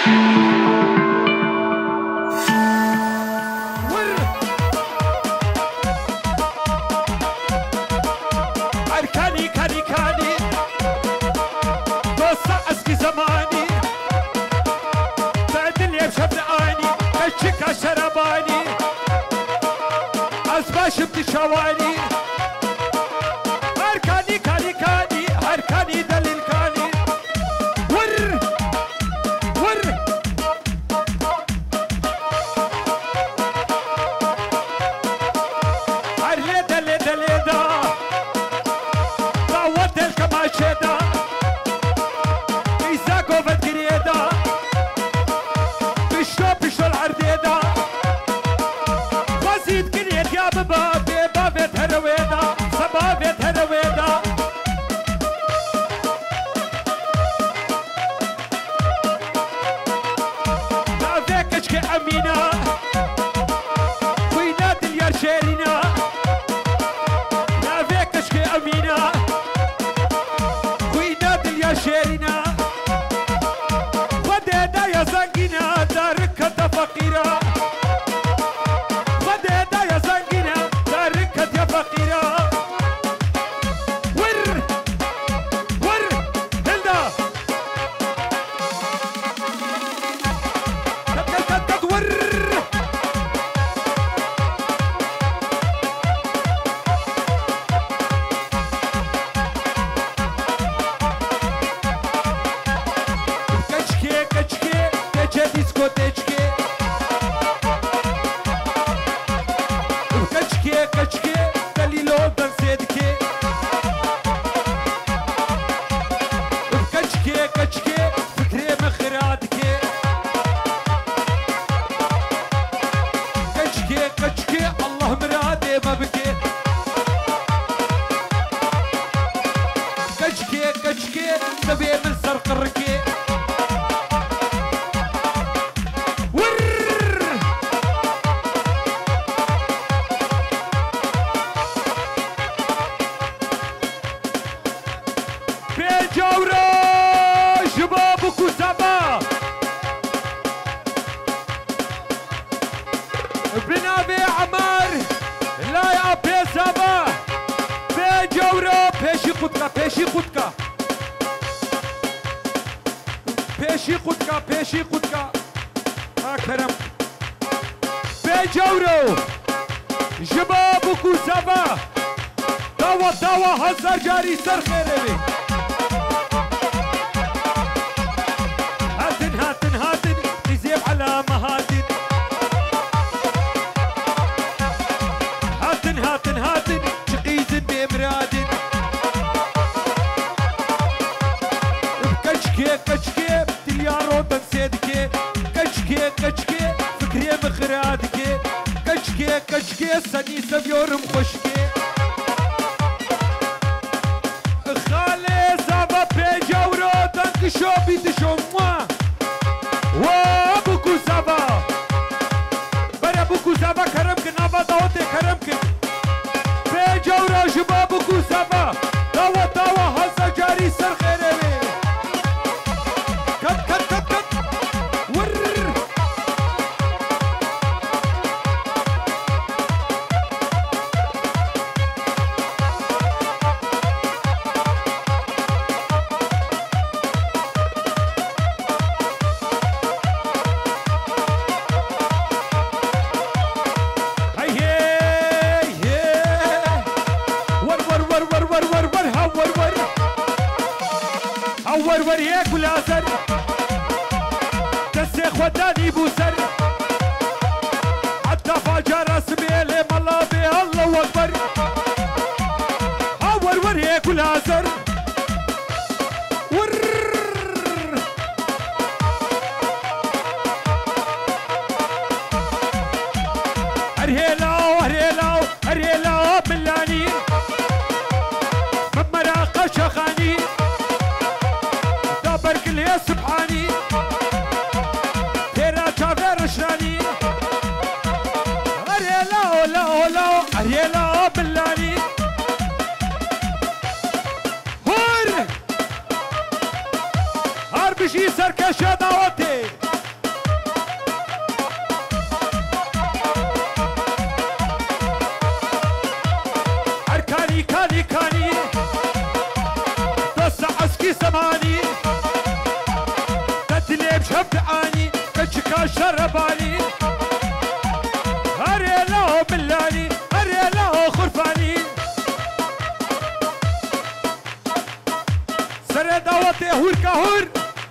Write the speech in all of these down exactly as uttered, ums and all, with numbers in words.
شفت شوالي هركاني كاني كاني هركاني دليل كاني ور ور هرليدا ليدا ليدا طاوت الكماشيدا إيزاكو فدقريدا بشو بشو العرديدا وزيد كريت يا بابا بابت هرويدا صبابت هرويدا نافيكش كأمينة وينات اليرشيرينا نافيكش كأمينة وينات اليرشيرينا وديدا يا زنقينا دارك كتا فقيرة پیشی خود کا پیشی خود کا پیشی خود کا ها کرم بجورو جباب کو زبا دوا دوا هزار جاری سر خیره هاتن هاتن هاتن نزيب على مهاتن هاتن هاتن هاتن شقيزن بامرادن كشكي تليارو تنسيدكي كشكي كشكي فكري مخرادكي كشكي كشكي سني سبيورم خشكي خالي زابا بيجورو تنكشو بيدشو موا وابوكو زابا برا بوكو زابا كرمكن ابا داوتي كرمكن بيجورو جبابوكو زابا داوا داوا هزا جاري سر خيري شب شب دعاني كشكا شرباني هري له بلاني هري له خرفاني سر دعوتي هور كهور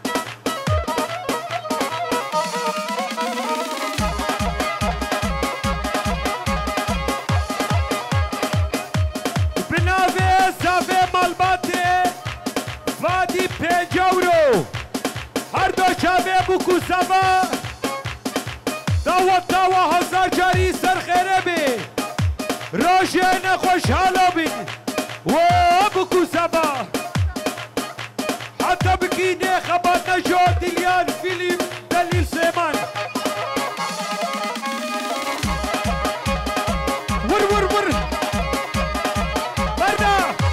بنافي سافي مالباتي فادي بيجورو هر دو شابه بکو سبا دعوت دعوت هزار جاری سر خیره بی روشه نخوش حالا بی و بکو سبا حتی بکینه خبات نجو دلیان فیلم دلیل سیمان ور ور ور بردا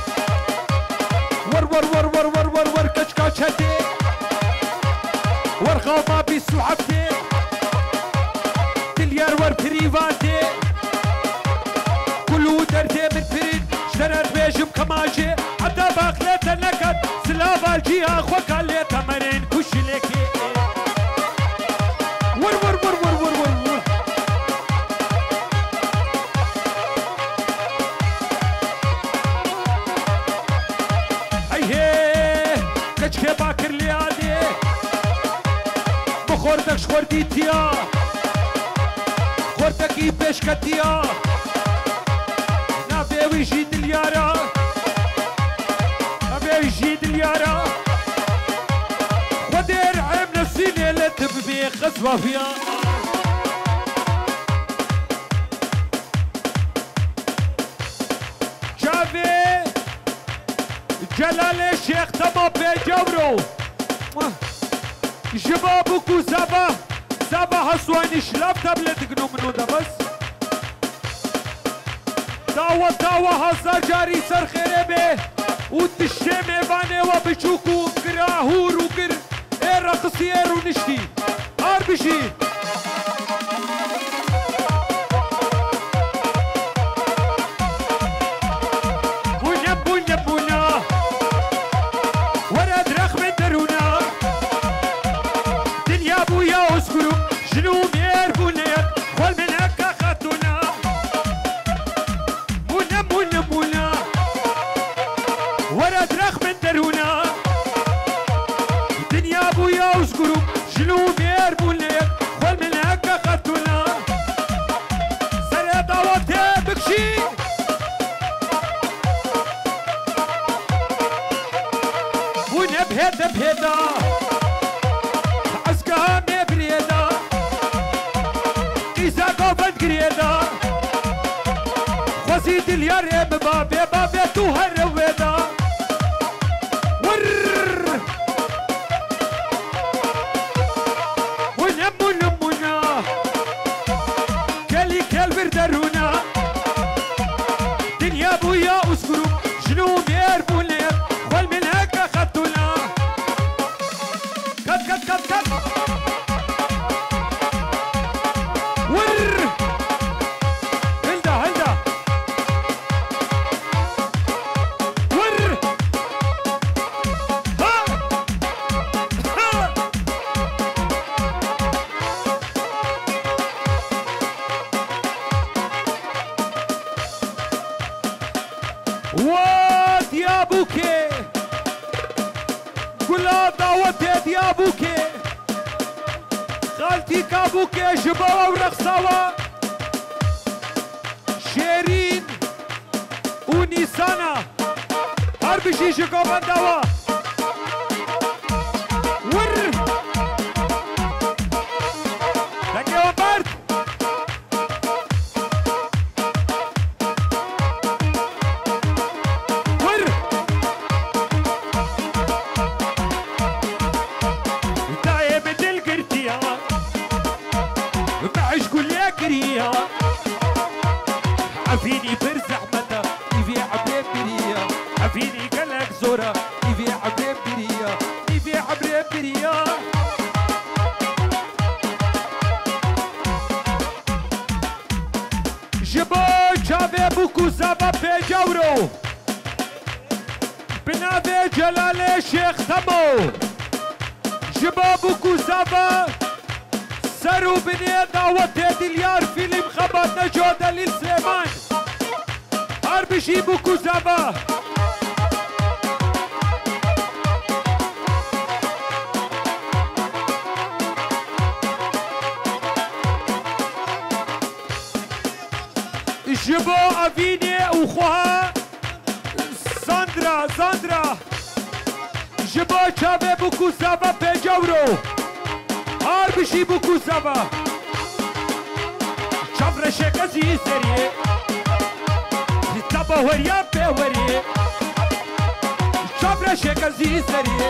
ور ور ور ور ور ور ور کچکا چتی ورغوما بيسو عبتي دليار ور بريفانتي كلو درتي من بريد شرر بيجم كماجي حتى باقلت النكد سلافا الجيها خوك اللي تمرين كش لكي ور ور ور ور ور ور ور هي هي كشكي باكر لي عادي خوردك شخوردی تیا خوردکی پیشکتیا نبیوی جی دلیارا نبیوی جی دلیارا خودر عیم نسینه لتببی خزوه فیا جاوی جلال شیخ تما پی جورو شبابكو زبا زبا حسواني شلاب تبلت قنو منو ده بس داوة داوة هزار جاري سر خيري بي وتشتي ميواني وبشوكو قراهور وقر ايه رقصي ايه ونشتي هار بشي بونا بونا بونا ورد رخ من درونا دنيا بويا اسكرو جنوب يربونيت خول من هكا خاتونا مونا مونا مونا ورد رخ من درونا دنيا بويا اسكرو جنوب يربونيت خول من هكا خاتونا سري دعوتي بكشي مونا بهيدا بهيدا قريدا خوزي دليار بابي بابي تو هرويدا ور ونمو نمونا كالي كالبر درونا دنيا بويا اسكرو جنوب يربونيت خول من هكا خطونا كت كت كت كت ور وديابوكي كلها دعوتي ديابوكي خالتي كابوكي جباوة ورقصاوة شيرين ونيسانا هربي شيشي كوبان دوا ور دنيا وبرد عفيني برزع متى يبيع بريبريا عفيني قلق زورا يبيع بريبريا يبيع بريبريا جبو جابي بوكو زابا بيجورو بنابي جلال شيخ ثمو جبو بوكو زابا سرو بني دعوة دليار فيلم خبط نجو دليل سليمان هربشي بوكو زابا جبو افيني وخوها ساندرا ساندرا جبو چاوه بوكو زابا بجورو هار بشي بوكو زابا چاو رشك ازي سري تابا وريا بوري چاو رشك ازي سري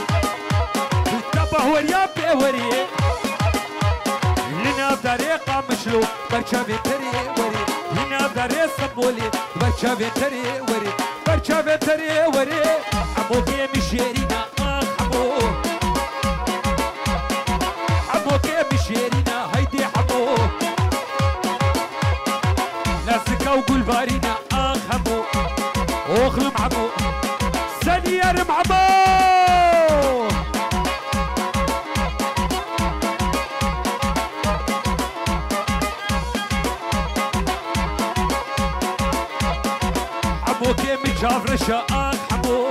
تابا وريا بوري لنا بداري مشلو برچاوه تري وري هنا بداري سمولي برچاوه تري وري برچاوه تري وري عمو كي مشيرينا آه عمو عمو كي مشيرينا هيدي عمو لاسكا وقول بارينا آه عمو اخلم عمو سنيرم عمو جافرشا آن حمو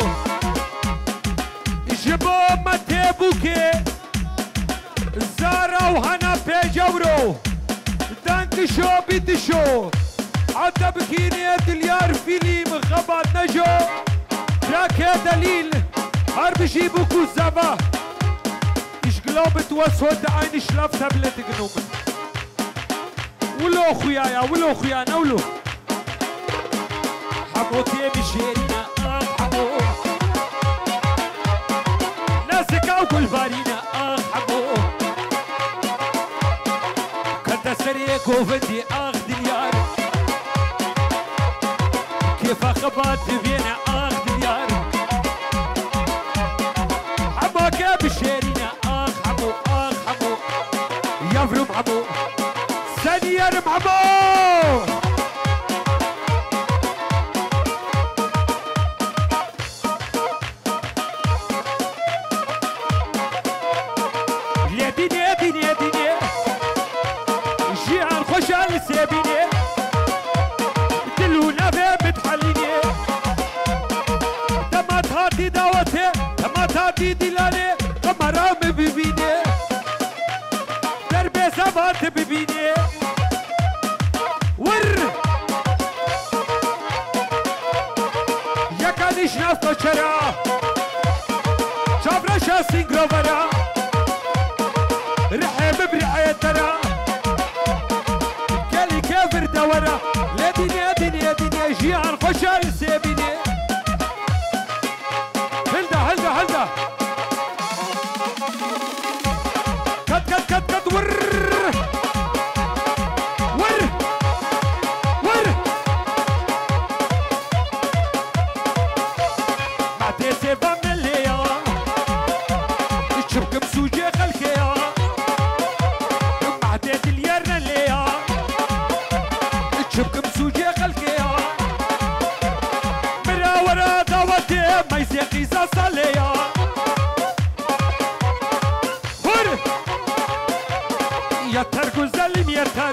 جبو متبوكي زارا وهنا بيجورو دانك شو بيت شو عدا بكيني دليار فيلم خبط نجو راكي دليل هرب جيبو كوزابا ايش قلوبت واسود عيني شلاف تبلت قنوم ولو خويايا ولو خويانا ولو حمو كي مشيرينا آه حمو ناسكا وكل بارينا آه حمو كنت سريك وفدي آه دليار كيف أخبات فينا آه دليار حمو كي مشيرينا آه حمو آه حمو يفرم حمو سنير حمو سيبيني دلونا في بتحليني تمات هاتي دعوتي تمات هاتي دلالي كمرام ببيني دربي سبات ببيني ور يكاليش ناس تشرا شابرشا سينغروفرا رحب برعاية ترى ورا لا دنيا دنيا دنيا جي عن خشال سيبيني هلدا هلدا هلدا كت كت كت كت ور ور ور بعدين سيبا من ليا تشبك بسوجي خلكيا بعدين دليارنا ليا شبكم سوجي خلقيا مرا ورا دعوتي ما يسيقي صاليا هور يتر قزلم يتر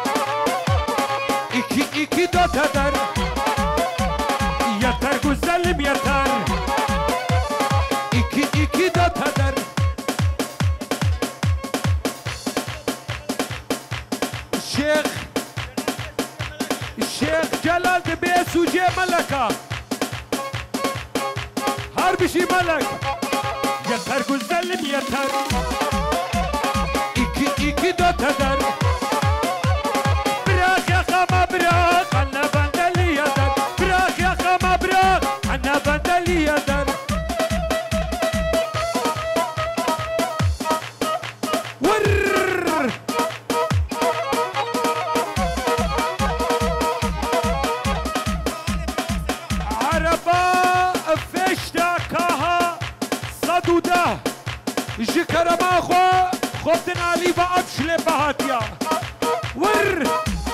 ايكي ايكي دو تدر يتر قزلم يتر ايكي ايكي دو تدر الشيخ الشيخ جلال دبي سوجي ملكا هربشي ملك يتر قزلم يتر ايكي ايكي دو تدر براك يا خما براك عنا بندلي يدر براك يا خما براك عنا بندلي يدر ور عربا فشتا كاها صدوده جكرما خو خفتن علي بأبشل بهاتيا ور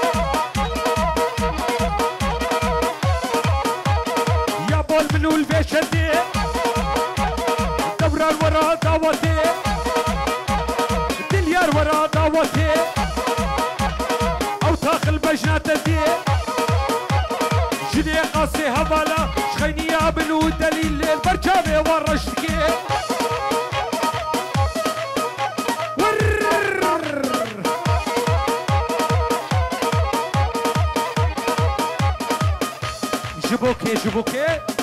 يا بول منو الفيشتي دوران ورا دعوتي مرا دعوتي او تاخل بجنات دي جني قاسي هوالا شخيني يا بنو دليل البرجابي ورشتكي جبوكي جبوكي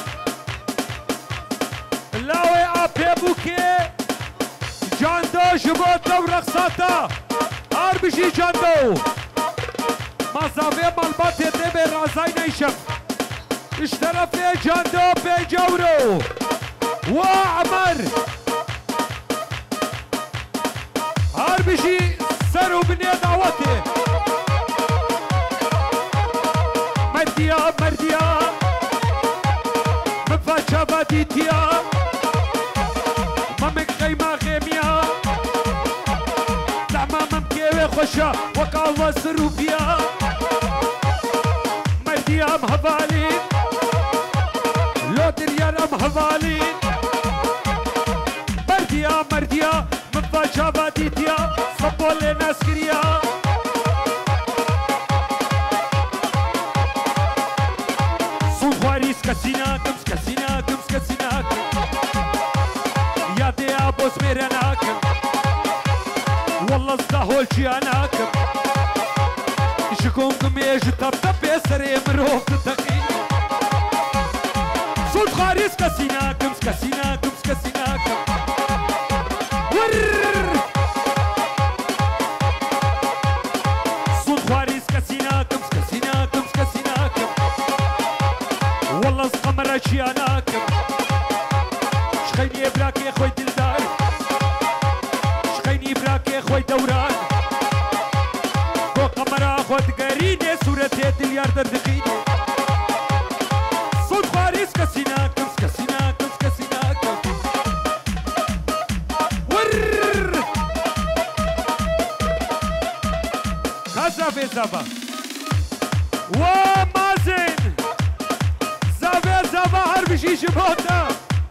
لاوي ابي بوكي جاندو جبوتو رقصاتا اربجي جاندو مصافي مالباتي تبي رازاي نيشف اشترى في جاندو في جورو وعمر اربجي سرو بني دعوتي مرديا مرديا مفاشا باديتيا مامك خيمة غيميا زعما ممكي خوشا وقاوة سروفيا مرديا مهفالين لو دريان مهفالين مرديا مرديا مفاشا باديتيا صبولي ناسكريا سكسيناكم سكسيناكم سكسيناكم يا دي ابو سميرناكم والله استهول جياناكم شكونكم يا جتبت بيسري مروف تتقين صوت خاري سكسيناكم سكسيناكم سكسيناكم ور صوت خاري سكسيناكم سكسيناكم سكسيناكم والله سقمر جياناكم شخيني براكي خوي دلدار شخيني براكي خوي دوران بو قمرا خود قريني صورتي دليار دردقيني صوت خاري سكسيناكم سكسيناكم سكسيناكم ور كذا في زبا ومازن زاوية زاوية هرب شي شبوتا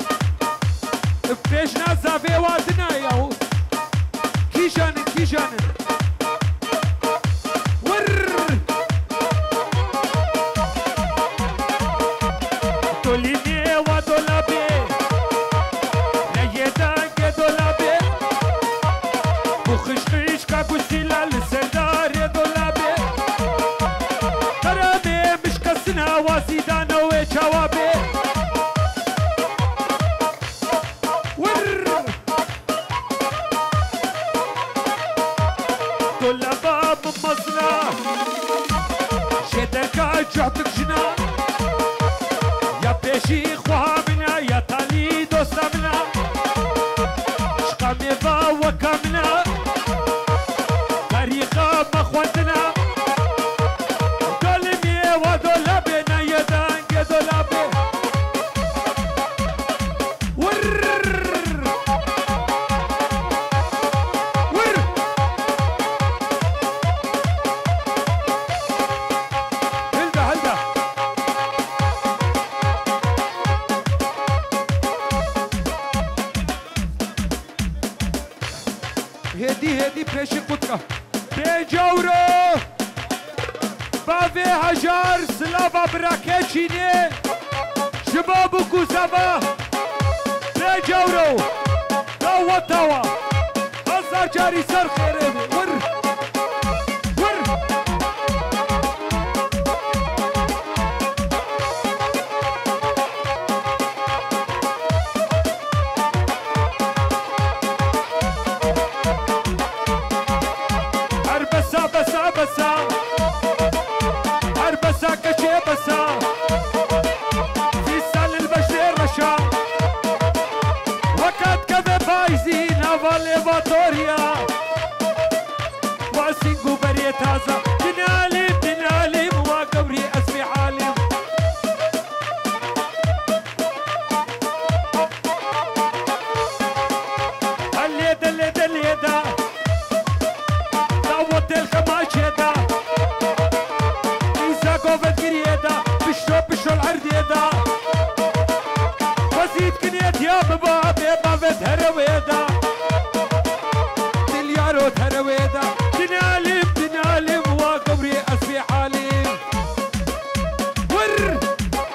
بفيشنا زاوية وادنا ياهو كيشانن كيشانن ور دوليني ودولابي ريدان كدولابي بخشخش كاكوسيلا للسردار دولابي ترامي مش كسنا واسيدانا وجوابي ور دولابا ممزنا شدركا جعتك جنا يا بيشي خوها منا يا تالي دوستا منا شقامي با وكامنا طريقة مخوتنا دولمي ودولابي نايدان كدولابي ور ور هلدا هلدا هدي هدي بريشي قطرة بيجورو بافي هجار سلافا براكيشيني شبابو كوزافا بيجورو توا توا هزار جاري سر خيري ور ور أربسا بسا بسا أربسا كشي بسا في سال البشر رشا وقت كذا فايزين أفالي فاتوريا شو ترويدا تنعلم تنعلم وقبري أسفي حالي ور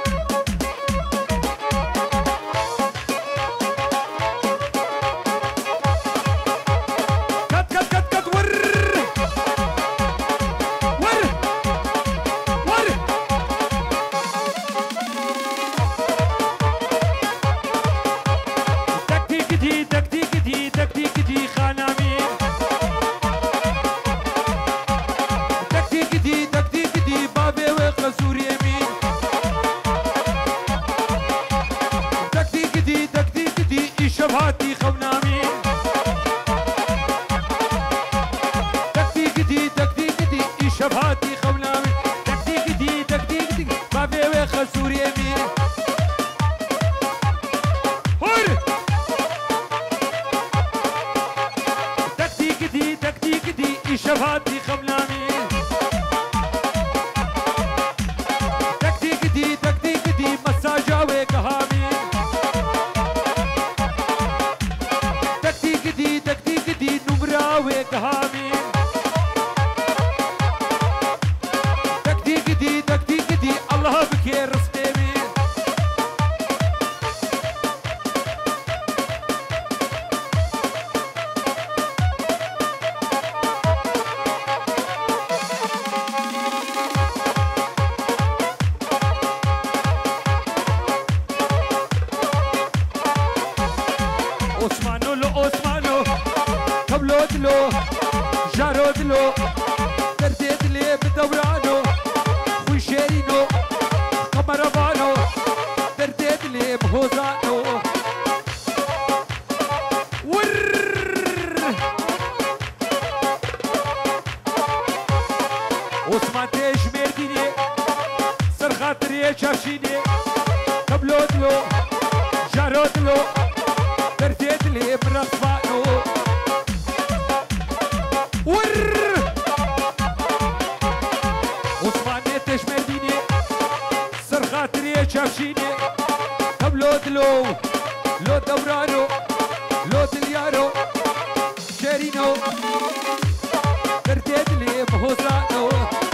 كت كت كت كت ور ور ور تكتيك دي تكتيك دي تكتيك دي خانامي تكتيك دي تكتيك دي بابي وقصور يمين تكتيك دي تكتيك دي إشبهاتي خونامي تكتيك دي تكتيك دي إشبهاتي خونامي تكتيك دي تكتيك دي بابي وقصور يمين هور تكتيك دي تكتيك دي إشبهاتي خونامي تكتيك دي تكتيك دي مساجا وكهامي تكتيك دي تكتيك دي نمرا وكهامي تكتيك دي تكتيك دي الله بخير رسمي عثمانو لو عثمانو قبلود لو جارود لو ترديد لي بدورانو خوي شيرينو قمربانو ترديد لي بهوزانو ور عثمان تيش مرديني سر خاطري شاشيني قبلود لو جارود لو ترديد لي برصفانو ور عثمان تيش مرديني سر خاطري شاشيني قبلود لو لو دورانو لو دليارو شيرينو ترديد لي بهوزانو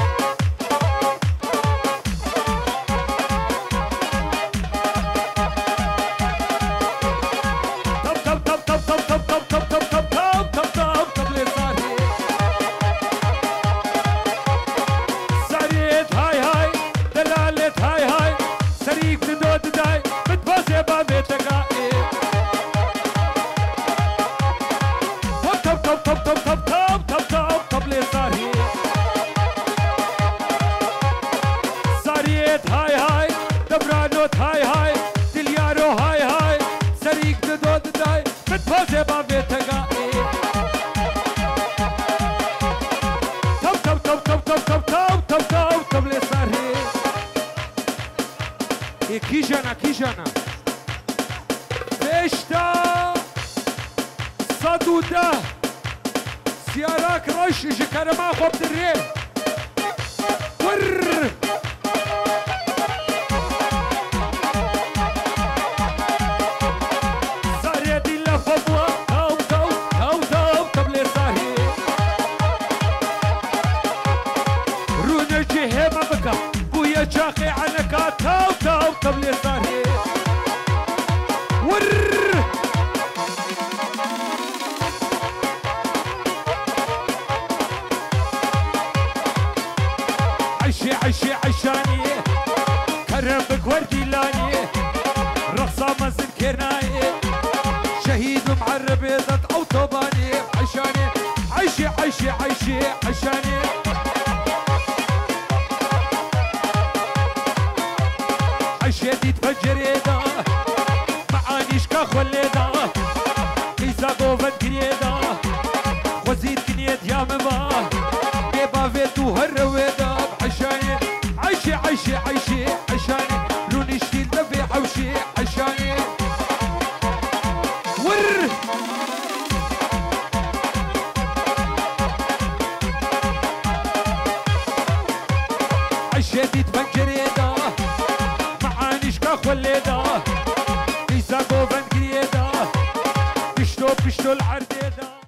هاي هاي دليارو هاي هاي سريك دود داي متفوزة بابي تقائي توب توب توب توب توب توب توب توب توب توب لي صار هي كي جانا كي جانا بيشتا صدوده سياراك رش جكرما خوب دريه ور شاخي عنك تاو تاو طب لي صار ور عشي عشي عشاني كرمك وردي لاني رقصة مزن كرناي شهيد معرب ضد اوتوباني عشاني عشي عشي عشي عشاني عشيتي تفجر يدا معانيش كخوليدا إذا قوفن كريدا وزيد كنيد يا مبا بيبا فيتو هالرويدا عشاني عشي عشي عشي عشاني لوني شتيل دفي حوشي عشاني ور عشيتي تفجر يدا خليدا إذا قوفن كريدا بشتو بشتو العرديدا